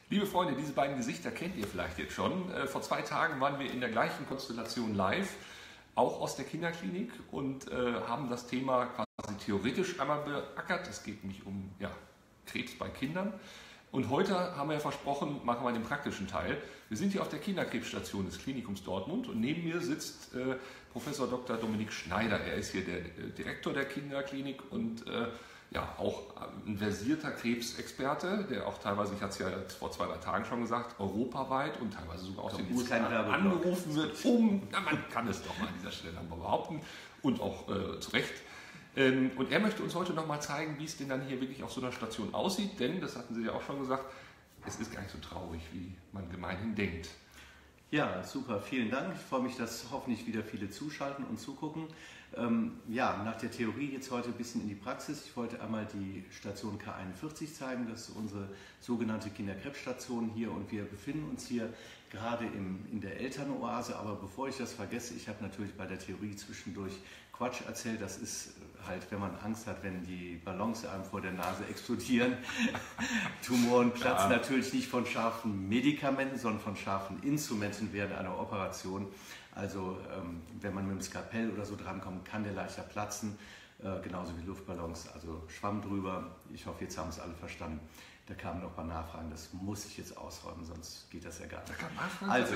Liebe Freunde, diese beiden Gesichter kennt ihr vielleicht jetzt schon. Vor 2 Tagen waren wir in der gleichen Konstellation live, auch aus der Kinderklinik, und haben das Thema quasi theoretisch einmal beackert. Es geht nämlich um Krebs bei Kindern. Und heute haben wir ja versprochen, machen wir den praktischen Teil. Wir sind hier auf der Kinderkrebsstation des Klinikums Dortmund und neben mir sitzt Professor Dr. Dominik Schneider. Er ist hier der Direktor der Kinderklinik und auch ein versierter Krebsexperte, der auch teilweise, ich hatte es ja vor 2, 3 Tagen schon gesagt, europaweit und teilweise sogar aus den USA angerufen wird, man kann es doch mal an dieser Stelle behaupten und auch zu Recht. Und er möchte uns heute noch mal zeigen, wie es denn dann hier wirklich auf so einer Station aussieht, denn, das hatten Sie ja auch schon gesagt, es ist gar nicht so traurig, wie man gemeinhin denkt. Ja, super, vielen Dank. Ich freue mich, dass hoffentlich wieder viele zuschalten und zugucken. Nach der Theorie jetzt heute ein bisschen in die Praxis. Ich wollte einmal die Station K41 zeigen, das ist unsere sogenannte Kinderkrebsstation hier, und wir befinden uns hier gerade in der Elternoase. Aber bevor ich das vergesse, ich habe natürlich bei der Theorie zwischendurch Quatsch erzählt. Das ist halt, wenn man Angst hat, wenn die Ballons einem vor der Nase explodieren. Tumoren platzen natürlich nicht von scharfen Medikamenten, sondern von scharfen Instrumenten während einer Operation. Also wenn man mit dem Skalpell oder so drankommt, kann der leichter platzen, genauso wie Luftballons, also Schwamm drüber. Ich hoffe, jetzt haben es alle verstanden. Da kamen noch ein paar Nachfragen, das muss ich jetzt ausräumen, sonst geht das ja gar nicht. Da kamen Nachfragen? Also,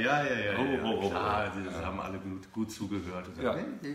klar, Sie haben alle gut zugehört. Und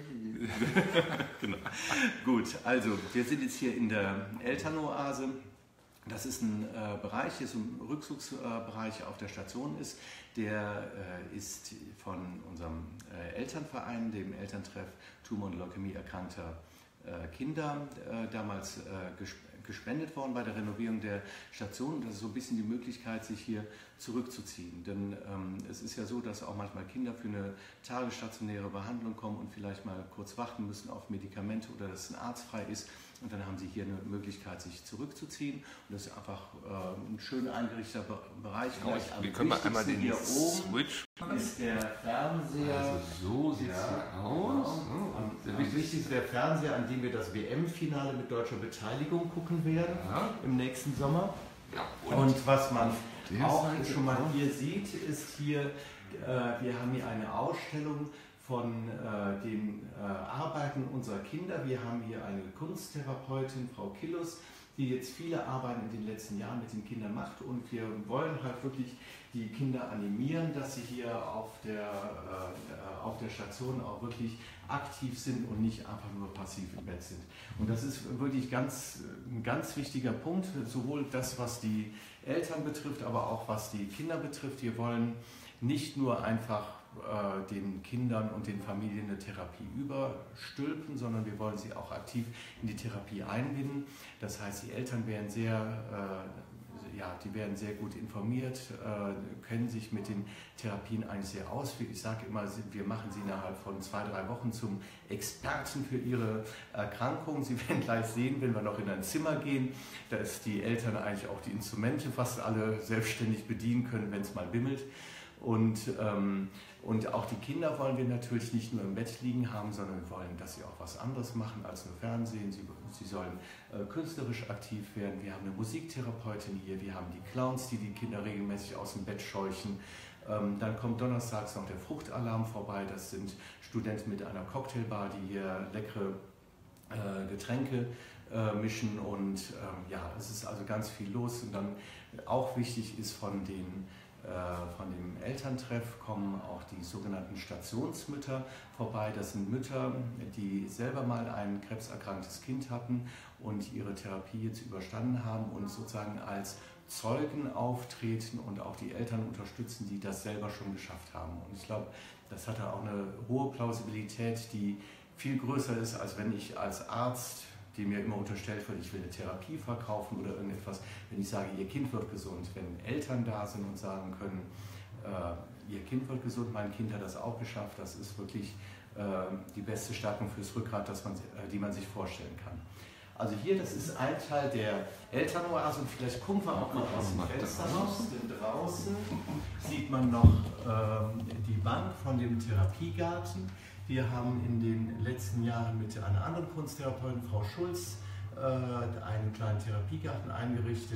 genau. Gut, also wir sind jetzt hier in der Elternoase. Das ist ein Bereich, hier so ein Rückzugsbereich auf der Station ist. Der ist von unserem Elternverein, dem Elterntreff Tumor- und Leukämie erkrankter Kinder, damals gespendet worden bei der Renovierung der Station. Das ist so ein bisschen die Möglichkeit, sich hier zurückzuziehen. Denn es ist ja so, dass auch manchmal Kinder für eine tagesstationäre Behandlung kommen und vielleicht mal kurz warten müssen auf Medikamente oder dass ein Arzt frei ist. Und dann haben sie hier eine Möglichkeit, sich zurückzuziehen. Und das ist einfach ein schön eingerichteter Bereich. Wir können mal einmal den hier oben Switch machen. Ist der Fernseher. Also so sieht es hier aus. Und wichtig ist der Fernseher, an dem wir das WM-Finale mit deutscher Beteiligung gucken werden im nächsten Sommer. Ja, und was man auch schon mal hier sieht, ist hier, wir haben hier eine Ausstellung von den Arbeiten unserer Kinder. Wir haben hier eine Kunsttherapeutin, Frau Killus, die jetzt viele Arbeiten in den letzten Jahren mit den Kindern macht, und wir wollen halt wirklich die Kinder animieren, dass sie hier auf der Station auch wirklich aktiv sind und nicht einfach nur passiv im Bett sind. Und das ist wirklich ein ganz wichtiger Punkt, sowohl das, was die Eltern betrifft, aber auch was die Kinder betrifft. Wir wollen nicht nur einfach den Kindern und den Familien eine Therapie überstülpen, sondern wir wollen sie auch aktiv in die Therapie einbinden. Das heißt, die Eltern werden sehr gut informiert, kennen sich mit den Therapien eigentlich sehr aus. Ich sage immer, wir machen sie innerhalb von 2, 3 Wochen zum Experten für ihre Erkrankung. Sie werden gleich sehen, wenn wir noch in ein Zimmer gehen, dass die Eltern eigentlich auch die Instrumente fast alle selbstständig bedienen können, wenn es mal bimmelt. Und auch die Kinder wollen wir natürlich nicht nur im Bett liegen haben, sondern wir wollen, dass sie auch was anderes machen als nur Fernsehen. Sie sollen künstlerisch aktiv werden. Wir haben eine Musiktherapeutin hier, wir haben die Clowns, die die Kinder regelmäßig aus dem Bett scheuchen. Dann kommt donnerstags noch der Fruchtalarm vorbei. Das sind Studenten mit einer Cocktailbar, die hier leckere Getränke mischen. Und es ist also ganz viel los. Und dann auch wichtig ist, von dem Elterntreff kommen auch die sogenannten Stationsmütter vorbei. Das sind Mütter, die selber mal ein krebserkranktes Kind hatten und ihre Therapie jetzt überstanden haben und sozusagen als Zeugen auftreten und auch die Eltern unterstützen, die das selber schon geschafft haben. Und ich glaube, das hat auch eine hohe Plausibilität, die viel größer ist, als wenn ich als Arzt, dem mir immer unterstellt wird, ich will eine Therapie verkaufen oder irgendetwas, wenn ich sage, ihr Kind wird gesund. Wenn Eltern da sind und sagen können, ihr Kind wird gesund, mein Kind hat das auch geschafft, das ist wirklich die beste Stärkung fürs Rückgrat, die man sich vorstellen kann. Also hier, das ist ein Teil der Elternoase, und vielleicht gucken wir auch mal aus dem Fenster raus, denn draußen sieht man noch die Bank von dem Therapiegarten. Wir haben in den letzten Jahren mit einer anderen Kunsttherapeutin, Frau Schulz, einen kleinen Therapiegarten eingerichtet.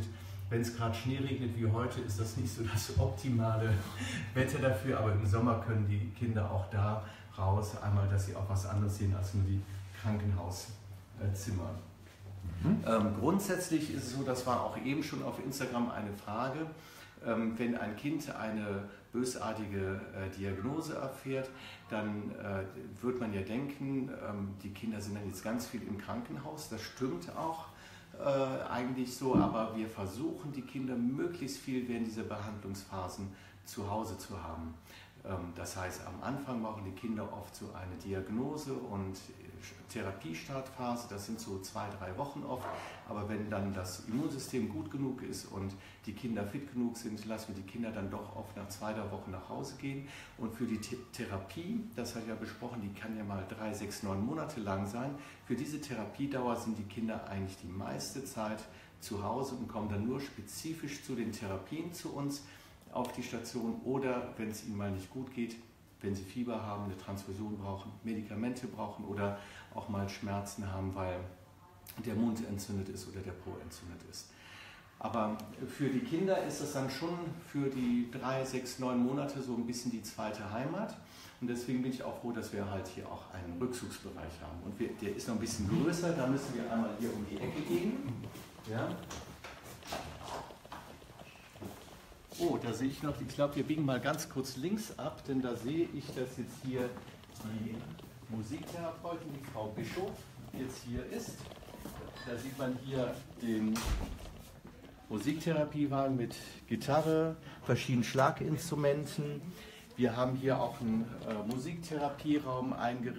Wenn es gerade Schnee regnet wie heute, ist das nicht so das optimale Wetter dafür, aber im Sommer können die Kinder auch da raus, einmal, dass sie auch was anderes sehen als nur die Krankenhauszimmer. Grundsätzlich ist es so, das war auch eben schon auf Instagram eine Frage, wenn ein Kind eine bösartige Diagnose erfährt, dann wird man ja denken, die Kinder sind dann jetzt ganz viel im Krankenhaus, das stimmt auch. Eigentlich so, aber wir versuchen, die Kinder möglichst viel während dieser Behandlungsphasen zu Hause zu haben. Das heißt, am Anfang brauchen die Kinder oft so eine Diagnose und Therapiestartphase, das sind so 2-3 Wochen oft, aber wenn dann das Immunsystem gut genug ist und die Kinder fit genug sind, lassen wir die Kinder dann doch oft nach 2-3 Wochen nach Hause gehen. Und für die Therapie, das hat ja besprochen, die kann ja mal 3, 6, 9 Monate lang sein, für diese Therapiedauer sind die Kinder eigentlich die meiste Zeit zu Hause und kommen dann nur spezifisch zu den Therapien zu uns auf die Station oder wenn es ihnen mal nicht gut geht, wenn sie Fieber haben, eine Transfusion brauchen, Medikamente brauchen oder auch mal Schmerzen haben, weil der Mund entzündet ist oder der Po entzündet ist. Aber für die Kinder ist es dann schon für die 3, 6, 9 Monate so ein bisschen die zweite Heimat. Und deswegen bin ich auch froh, dass wir halt hier auch einen Rückzugsbereich haben. Und der ist noch ein bisschen größer, da müssen wir einmal hier um die Ecke gehen. Ja. Oh, da sehe ich noch, ich glaube, wir biegen mal ganz kurz links ab, denn da sehe ich, dass jetzt hier die Musiktherapeutin, die Frau Bischof, jetzt hier ist. Da sieht man hier den Musiktherapiewagen mit Gitarre, verschiedenen Schlaginstrumenten. Wir haben hier auch einen Musiktherapieraum eingerichtet,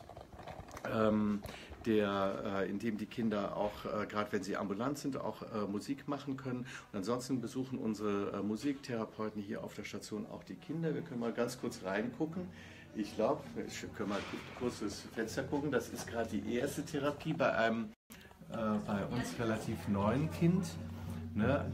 in dem die Kinder auch, gerade wenn sie ambulant sind, auch Musik machen können. Und ansonsten besuchen unsere Musiktherapeuten hier auf der Station auch die Kinder. Wir können mal ganz kurz reingucken. Ich glaube, wir können mal kurz durchs Fenster gucken. Das ist gerade die erste Therapie bei einem bei uns relativ neuen Kind. Ne?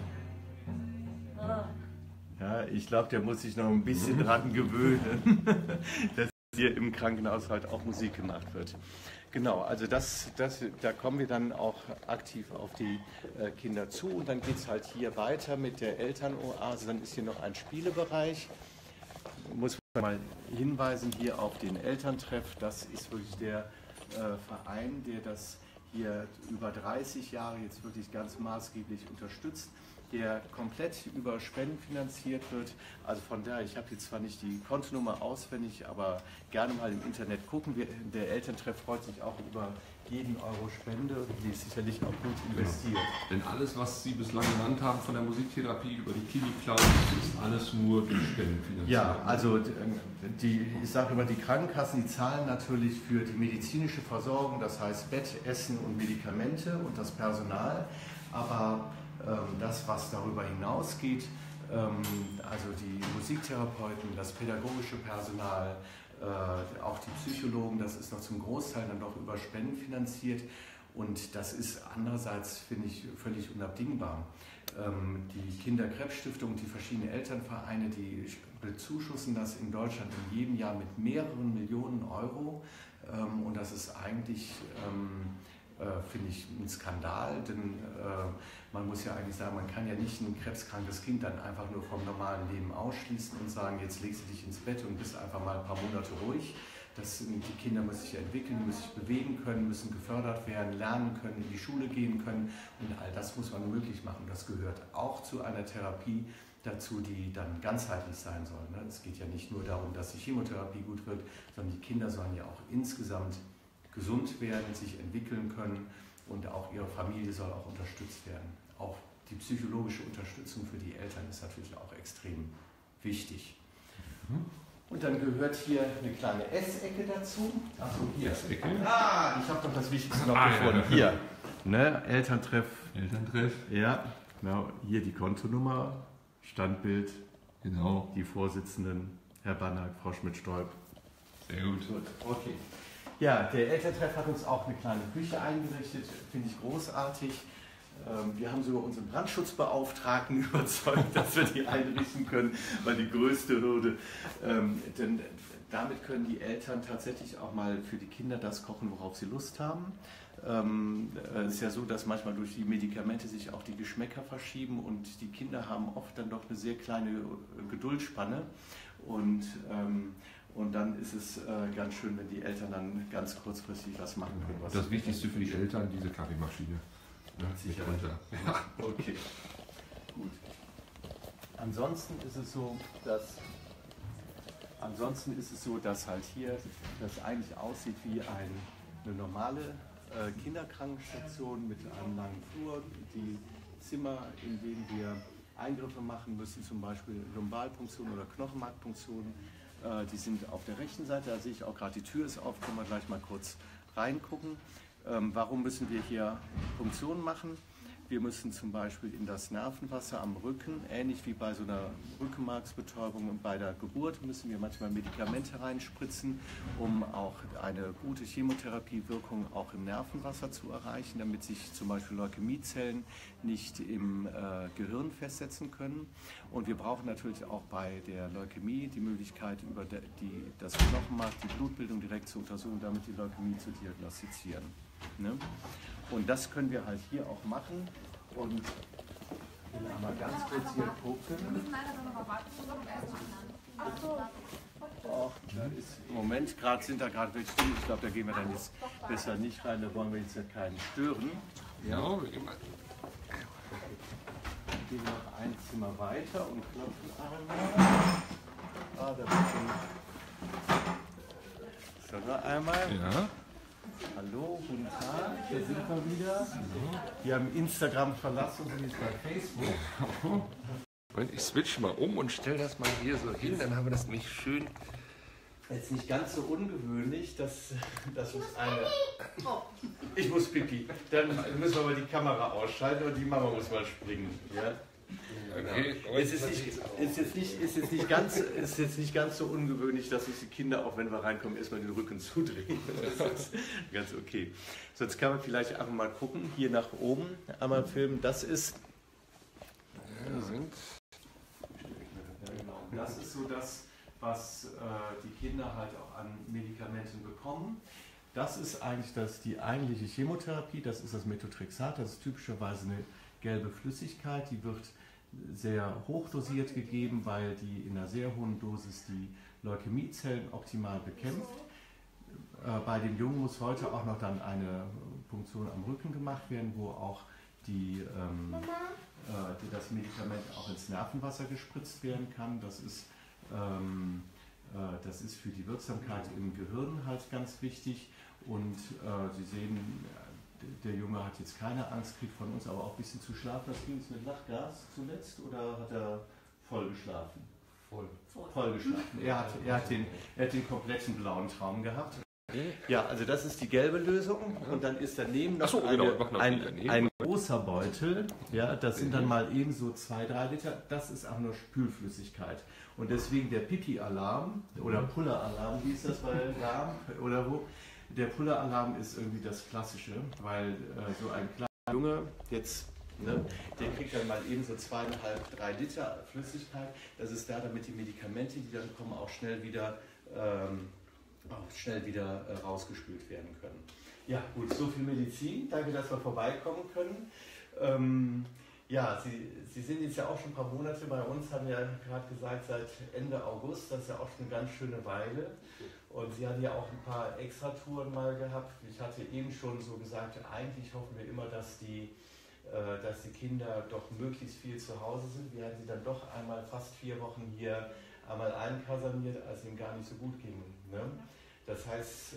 Ja, ich glaube, der muss sich noch ein bisschen dran gewöhnen, dass hier im Krankenhaus halt auch Musik gemacht wird. Genau, also da kommen wir dann auch aktiv auf die Kinder zu und dann geht es halt hier weiter mit der Elternoase. Dann ist hier noch ein Spielebereich. Muss man mal hinweisen hier auf den Elterntreff. Das ist wirklich der Verein, der das hier über 30 Jahre jetzt wirklich ganz maßgeblich unterstützt, der komplett über Spenden finanziert wird. Also von daher, ich habe jetzt zwar nicht die Kontonummer auswendig, aber gerne mal im Internet gucken. Der Elterntreff freut sich auch über jeden Euro Spende, die ist sicherlich auch gut investiert. Denn alles, was Sie bislang genannt haben von der Musiktherapie über die Kimi-Cloud, ist alles nur durch Spenden finanziert. Ja, also ich sage immer, die Krankenkassen, die zahlen natürlich für die medizinische Versorgung, das heißt Bett, Essen und Medikamente und das Personal, aber das, was darüber hinausgeht, also die Musiktherapeuten, das pädagogische Personal, auch die Psychologen, das ist noch zum Großteil dann doch über Spenden finanziert und das ist andererseits, finde ich, völlig unabdingbar. Die Kinderkrebsstiftung, die verschiedenen Elternvereine, die bezuschussen das in Deutschland in jedem Jahr mit mehreren Millionen Euro und das ist eigentlich finde ich ein Skandal, denn man muss ja eigentlich sagen, man kann ja nicht ein krebskrankes Kind dann einfach nur vom normalen Leben ausschließen und sagen, jetzt legst du dich ins Bett und bist einfach mal ein paar Monate ruhig. Die Kinder müssen sich entwickeln, müssen sich bewegen können, müssen gefördert werden, lernen können, in die Schule gehen können und all das muss man möglich machen. Das gehört auch zu einer Therapie dazu, die dann ganzheitlich sein soll. Es geht ja nicht nur darum, dass die Chemotherapie gut wird, sondern die Kinder sollen ja auch insgesamt gesund werden, sich entwickeln können und auch ihre Familie soll auch unterstützt werden. Auch die psychologische Unterstützung für die Eltern ist natürlich auch extrem wichtig. Und dann gehört hier eine kleine Essecke dazu. Achso, hier. Essecke. Ich habe doch das Wichtigste noch gefunden. Ja. Hier, ne? Elterntreff. Elterntreff. Ja, genau. Hier die Kontonummer, Standbild, genau. Die Vorsitzenden, Herr Bannack, Frau Schmidt-Stolp. Sehr gut. Okay. Ja, der Elterntreff hat uns auch eine kleine Küche eingerichtet, finde ich großartig. Wir haben sogar unseren Brandschutzbeauftragten überzeugt, dass wir die einrichten können, weil die größte Hürde. Denn damit können die Eltern tatsächlich auch mal für die Kinder das kochen, worauf sie Lust haben. Es ist ja so, dass manchmal durch die Medikamente sich auch die Geschmäcker verschieben und die Kinder haben oft dann doch eine sehr kleine Geduldsspanne und dann ist es ganz schön, wenn die Eltern dann ganz kurzfristig was machen können. Das Wichtigste für die Eltern, diese Kaffeemaschine. Sicher. Ja. Okay, gut. Ansonsten ist es so, dass halt hier das eigentlich aussieht wie eine normale Kinderkrankenstation mit einem langen Flur. Die Zimmer, in denen wir Eingriffe machen müssen, zum Beispiel Lumbalpunktion oder Knochenmarkpunktion, die sind auf der rechten Seite. Da sehe ich auch gerade, die Tür ist auf, können wir gleich mal kurz reingucken. Warum müssen wir hier Punktionen machen? Wir müssen zum Beispiel in das Nervenwasser am Rücken, ähnlich wie bei so einer Rückenmarksbetäubung und bei der Geburt, müssen wir manchmal Medikamente reinspritzen, um auch eine gute Chemotherapiewirkung auch im Nervenwasser zu erreichen, damit sich zum Beispiel Leukämiezellen nicht im Gehirn festsetzen können. Und wir brauchen natürlich auch bei der Leukämie die Möglichkeit, über das Knochenmark, die Blutbildung direkt zu untersuchen, damit die Leukämie zu diagnostizieren. Ne? Und das können wir halt hier auch machen. Und ich will einmal ganz kurz hier gucken. Da ist im Moment sind da gerade welche still. Ich glaube, da gehen wir dann jetzt besser nicht rein. Da wollen wir jetzt ja keinen stören. Ja, wir gehen mal. Dann gehen wir noch ein Zimmer weiter und klopfen einmal. Da wird schon. So, noch einmal. Ja. Hallo, guten Tag, da sind wir wieder. Wir haben Instagram verlassen und sind jetzt bei Facebook. Und ich switch mal um und stelle das mal hier so hin, dann haben wir das nicht schön. Jetzt nicht ganz so ungewöhnlich, dass uns eine... Ich muss pipi. Dann müssen wir mal die Kamera ausschalten und die Mama muss mal springen. Ja? Okay. Es ist jetzt nicht ganz so ungewöhnlich, dass sich die Kinder, auch wenn wir reinkommen, erstmal den Rücken zudrehen. Das ist ganz okay. So, jetzt kann man vielleicht einfach mal gucken, hier nach oben einmal filmen. Das ist so das, was die Kinder halt auch an Medikamenten bekommen. Das ist eigentlich die eigentliche Chemotherapie, das ist das Methotrexat, das ist typischerweise eine gelbe Flüssigkeit, die wird sehr hoch dosiert gegeben, weil die in einer sehr hohen Dosis die Leukämiezellen optimal bekämpft. Bei den Jungen muss heute auch noch dann eine Punktion am Rücken gemacht werden, wo auch das Medikament auch ins Nervenwasser gespritzt werden kann. Das ist für die Wirksamkeit im Gehirn halt ganz wichtig. Und Sie sehen, der Junge hat jetzt keine Angst, kriegt von uns aber auch ein bisschen zu schlafen. Das ging jetzt mit Lachgas zuletzt oder hat er voll geschlafen? Voll geschlafen. Er hat den kompletten blauen Traum gehabt. Ja, also das ist die gelbe Lösung und dann ist daneben noch ein großer Beutel. Ja, das sind dann mal eben so 2-3 Liter. Das ist auch nur Spülflüssigkeit. Und deswegen der Pipi-Alarm oder Puller-Alarm, wie ist das bei Alarm oder wo? Der Puller-Alarm ist irgendwie das Klassische, weil so ein kleiner Junge jetzt, ne, der kriegt dann mal eben so 2,5-3 Liter Flüssigkeit. Das ist da, damit die Medikamente, die dann kommen, auch schnell wieder rausgespült werden können. Ja, gut, so viel Medizin. Danke, dass wir vorbeikommen können. Ja, Sie sind jetzt ja auch schon ein paar Monate bei uns, haben ja gerade gesagt, seit Ende August, das ist ja auch schon eine ganz schöne Weile. Und Sie hatten ja auch ein paar Extratouren mal gehabt. Ich hatte eben schon so gesagt, eigentlich hoffen wir immer, dass die Kinder doch möglichst viel zu Hause sind. Wir hatten sie dann doch einmal fast 4 Wochen hier einmal einkaserniert, als es ihm gar nicht so gut ging. Ne? Das heißt,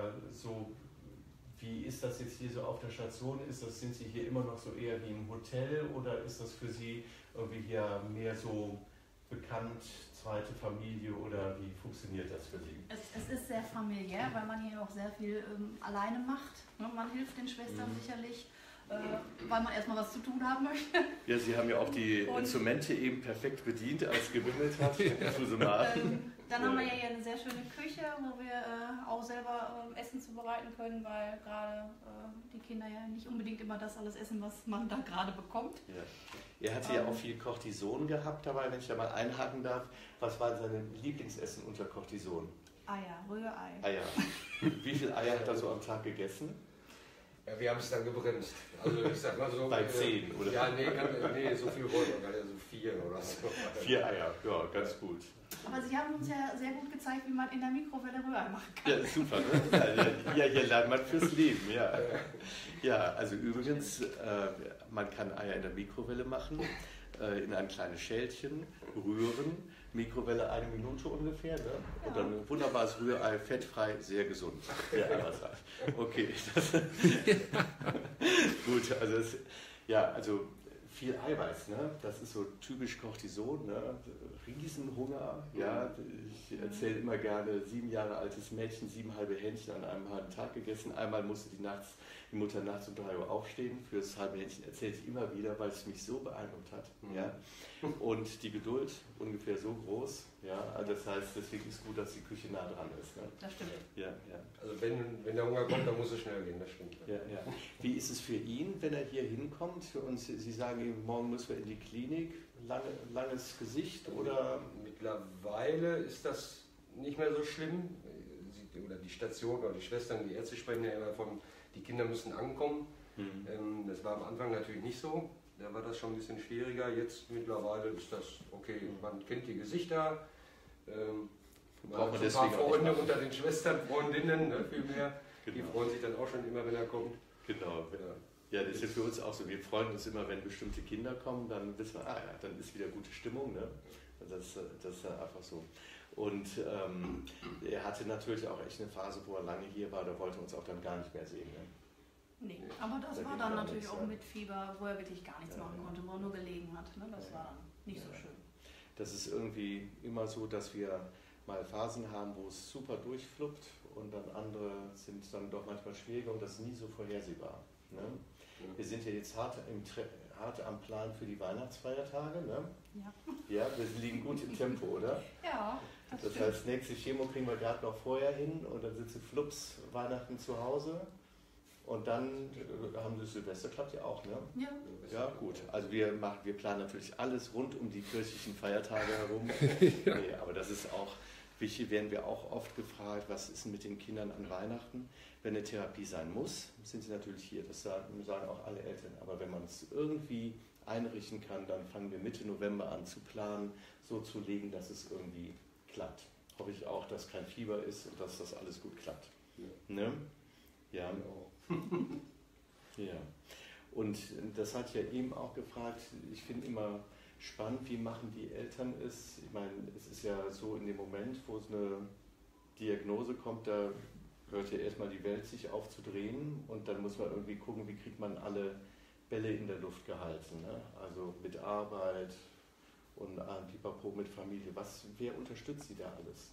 wie ist das jetzt hier so auf der Station? Sind Sie hier immer noch so eher wie im Hotel oder ist das für Sie irgendwie hier mehr so bekannt, zweite Familie oder wie funktioniert das für Sie? Es ist sehr familiär, weil man hier auch sehr viel alleine macht. Ne? Man hilft den Schwestern sicherlich, weil man erstmal was zu tun haben möchte. Ja, Sie haben ja auch die Instrumente eben perfekt bedient, als gewimmelt hat. Dann haben wir ja hier eine sehr schöne Küche, wo wir auch selber Essen zubereiten können, weil gerade die Kinder ja nicht unbedingt immer das alles essen, was man da gerade bekommt. Ja. Er hatte ja auch viel Cortison gehabt dabei, wenn ich da mal einhaken darf. Was war sein Lieblingsessen unter Cortison? Eier, Rührei. Eier. Wie viele Eier hat er so am Tag gegessen? Ja, wir haben es dann gebremst. Also ich sag mal so. Bei 10, oder? Ja, nee, so viel wollten wir gar nicht, also 4 oder so. 4 Eier, ja, ganz gut. Aber Sie haben uns ja sehr gut gezeigt, wie man in der Mikrowelle Rührei machen kann. Ja, super, ne? Ja, hier lernt man fürs Leben, ja. Ja, also übrigens, man kann Eier in der Mikrowelle machen, in ein kleines Schälchen, rühren, Mikrowelle 1 Minute ungefähr, ne? Und dann ein wunderbares Rührei, fettfrei, sehr gesund. Sehr eiweißreich. Okay. Gut, also viel Eiweiß, ne? Das ist so typisch Cortison, ne? Riesenhunger, ja. Ich erzähle immer gerne, 7 Jahre altes Mädchen, 7 halbe Hähnchen an einem halben Tag gegessen. Einmal musste die Mutter nachts um 3 Uhr aufstehen. Für das halbe Hähnchen erzähle ich immer wieder, weil es mich so beeindruckt hat. Ja. Und die Geduld ungefähr so groß. Ja. Also das heißt, deswegen ist es gut, dass die Küche nah dran ist. Ne? Das stimmt. Ja. Also wenn der Hunger kommt, dann muss es schnell gehen, das stimmt. Ja. Wie ist es für ihn, wenn er hier hinkommt und Sie sagen ihm, morgen müssen wir in die Klinik? Langes Gesicht oder? Mittlerweile ist das nicht mehr so schlimm. Oder die Station oder die Schwestern, die Ärzte sprechen ja immer von, die Kinder müssen ankommen. Das war am Anfang natürlich nicht so. Da war das schon ein bisschen schwieriger. Jetzt mittlerweile ist das okay. Man kennt die Gesichter. Man hat so ein paar Freunde unter den Schwestern, Freundinnen, ne, viel mehr. Genau. Die freuen sich dann auch schon immer, wenn er kommt. Genau. Ja, das ist ja für uns auch so. Wir freuen uns immer, wenn bestimmte Kinder kommen, dann wissen wir, dann ist wieder gute Stimmung. Ne? Das ist einfach so. Und er hatte natürlich auch echt eine Phase, wo er lange hier war, da wollte er uns auch dann gar nicht mehr sehen. Ne? Nee, aber das war dann natürlich auch mit Fieber, wo er wirklich gar nichts machen konnte, wo er nur gelegen hat. Ne? Das war dann nicht so schön. Das ist irgendwie immer so, dass wir mal Phasen haben, wo es super durchfluppt und dann andere sind dann doch manchmal schwieriger und das ist nie so vorhersehbar. Ne? Wir sind ja jetzt hart am Plan für die Weihnachtsfeiertage. Ne? Ja, wir liegen gut im Tempo, oder? Ja, das heißt, nächste Chemo kriegen wir gerade noch vorher hin und dann sind sie flups Weihnachten zu Hause. Und dann haben wir Silvester, klappt ja auch, ne? Ja. Ja, gut. Also wir planen natürlich alles rund um die kirchlichen Feiertage herum. Nee, aber das ist auch wichtig, werden wir auch oft gefragt, was ist denn mit den Kindern an Weihnachten? Wenn eine Therapie sein muss, sind sie natürlich hier. Das sagen auch alle Eltern. Aber wenn man es irgendwie einrichten kann, dann fangen wir Mitte November an zu planen, so zu legen, dass es irgendwie klappt. Hoffe ich auch, dass kein Fieber ist und dass das alles gut klappt. Ja. Ne? Ja. Ja. Und das hat ja eben auch gefragt, ich finde immer spannend, wie machen die Eltern es? Ich meine, es ist ja so in dem Moment, wo es eine Diagnose kommt, da hört ja erstmal die Welt sich aufzudrehen und dann muss man irgendwie gucken, wie kriegt man alle Bälle in der Luft gehalten. Ne? Also mit Arbeit und Pipapo mit Familie. Wer unterstützt Sie da alles?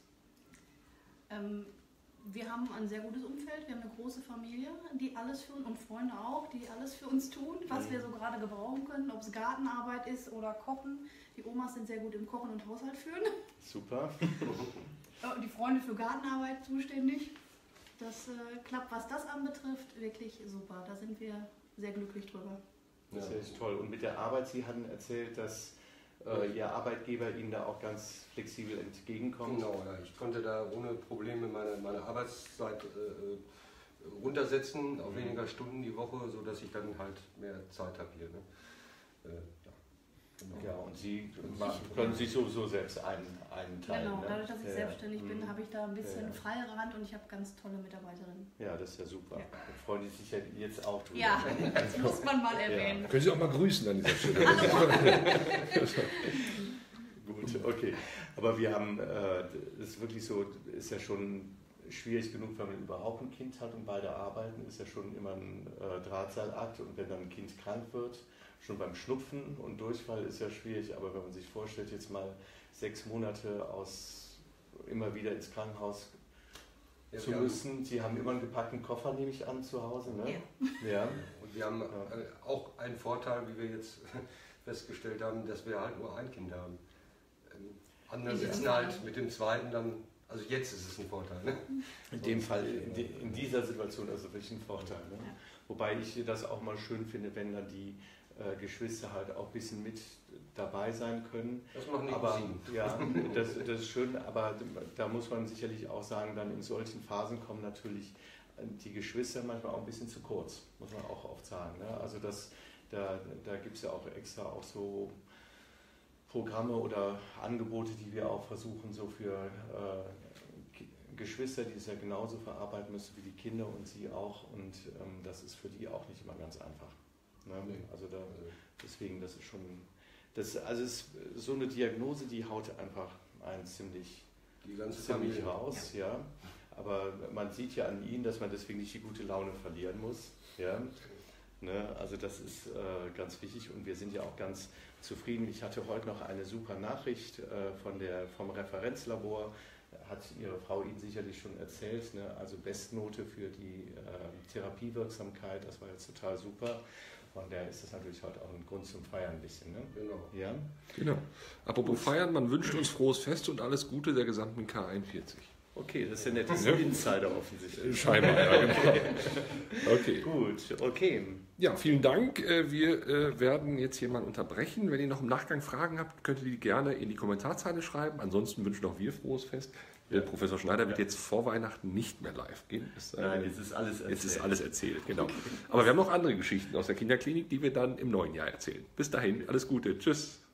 Wir haben ein sehr gutes Umfeld, wir haben eine große Familie, die alles für uns und Freunde auch, die alles für uns tun, was wir so gerade gebrauchen können, ob es Gartenarbeit ist oder Kochen. Die Omas sind sehr gut im Kochen und Haushalt führen. Super. Die Freunde für Gartenarbeit zuständig. Das klappt, was das anbetrifft, wirklich super. Da sind wir sehr glücklich drüber. Das ist echt toll. Und mit der Arbeit, Sie hatten erzählt, dass Ihr Arbeitgeber Ihnen da auch ganz flexibel entgegenkommt. Genau, ja. Ich konnte da ohne Probleme meine Arbeitszeit runtersetzen auf weniger Stunden die Woche, sodass ich dann halt mehr Zeit habe hier. Ne? Genau. Ja, und Sie können sich sowieso selbst einteilen. Genau, ne? dadurch, dass ich selbstständig bin, habe ich da ein bisschen Freirand und ich habe ganz tolle Mitarbeiterinnen. Ja, das ist ja super. Ja. Da freuen die sich ja jetzt auch drüber. Ja, das muss man mal erwähnen. Ja. Können Sie auch mal grüßen an dieser Stelle. Gut, okay. Aber wir haben, das ist wirklich so, ist ja schon schwierig genug, wenn man überhaupt ein Kind hat und beide arbeiten, ist ja schon immer ein Drahtseilakt und wenn dann ein Kind krank wird, schon beim Schnupfen und Durchfall ist ja schwierig, aber wenn man sich vorstellt, jetzt mal 6 Monate immer wieder ins Krankenhaus zu müssen. Sie haben immer einen gepackten Koffer, nehme ich an, zu Hause, ne? Ja. Und wir haben auch einen Vorteil, wie wir jetzt festgestellt haben, dass wir halt nur ein Kind haben. Andere sitzen halt mit dem zweiten dann, also jetzt ist es ein Vorteil. Ne? In dem Fall, in dieser Situation ist es wirklich ein Vorteil. Ne? Ja. Wobei ich das auch mal schön finde, wenn dann die Geschwister halt auch ein bisschen mit dabei sein können. Das machen die aber ja, das ist schön, aber da muss man sicherlich auch sagen, dann in solchen Phasen kommen natürlich die Geschwister manchmal auch ein bisschen zu kurz, muss man auch oft sagen. Ne? Also da gibt es ja auch extra auch so Programme oder Angebote, die wir auch versuchen, so für Geschwister, die es ja genauso verarbeiten müssen wie die Kinder und sie auch. Und das ist für die auch nicht immer ganz einfach. Ne? Also deswegen, das ist schon, also es ist so eine Diagnose, die haut einfach einen ziemlich raus. Ja. Aber man sieht ja an ihnen, dass man deswegen nicht die gute Laune verlieren muss. Ja. Ne? Also das ist ganz wichtig und wir sind ja auch ganz zufrieden. Ich hatte heute noch eine super Nachricht vom Referenzlabor. Hat Ihre Frau Ihnen sicherlich schon erzählt, ne? Also Bestnote für die Therapiewirksamkeit, das war jetzt total super. Von daher ist das natürlich heute auch ein Grund zum Feiern ein bisschen. Ne? Genau. Ja? Genau. Apropos Feiern, man wünscht uns frohes Fest und alles Gute der gesamten K41. Okay, das ist ja nett, das ist ein Insider offensichtlich. Scheinbar, ja, genau. Okay. Gut, okay. Ja, vielen Dank. Wir werden jetzt hier mal unterbrechen. Wenn ihr noch im Nachgang Fragen habt, könnt ihr die gerne in die Kommentarzeile schreiben. Ansonsten wünschen auch wir frohes Fest. Ja. Professor Schneider wird jetzt vor Weihnachten nicht mehr live gehen. Nein, jetzt ist alles erzählt. Jetzt ist alles erzählt, genau. Okay. Aber wir haben noch andere Geschichten aus der Kinderklinik, die wir dann im neuen Jahr erzählen. Bis dahin, alles Gute. Tschüss.